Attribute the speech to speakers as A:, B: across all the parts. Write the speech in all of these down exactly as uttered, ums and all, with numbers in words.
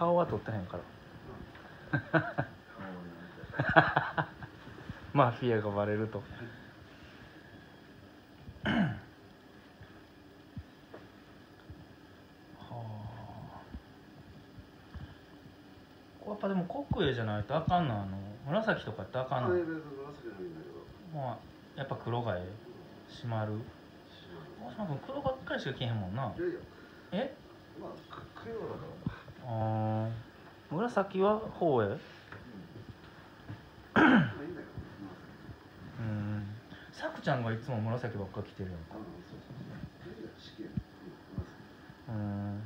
A: 顔は撮ってへんからマフィアがバレるとはあやっぱでも国営じゃないとあかんのあの紫とかってあかんのまあやっぱ黒がええ閉まる大島君黒ばっかりしか着へんもんな。えまあ黒だからああ紫は方へうんさくちゃんがいつも紫ばっか着てるやんかうん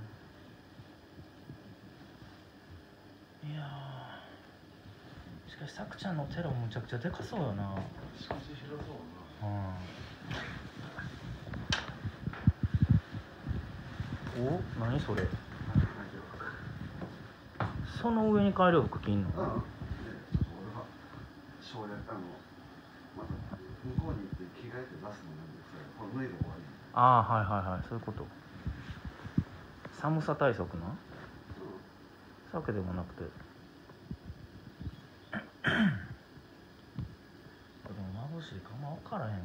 A: いやしかしさくちゃんのテロむちゃくちゃでかそうやなしかし広そうなうんお何それその上に改良服着んのうん省略あのまた向こうに行って着替えて出すのなんですよ脱いで終わりああはいはいはいそういうこと寒さ対策な、うん、そういうわけでもなくてでも眩しいかも分からへんな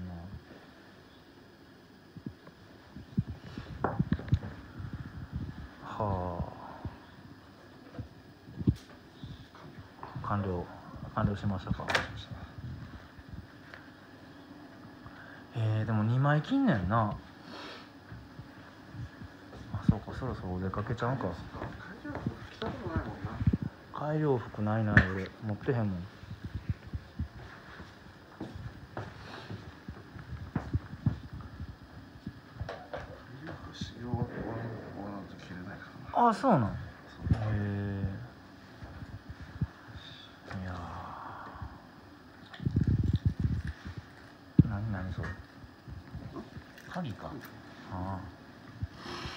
A: はあ完了完了しましたかえー、でもにまい着んねんなあそうかそろそろお出かけちゃうか改良服ないな俺持ってへんもんああそうなんへえいや何何それ鍵かああ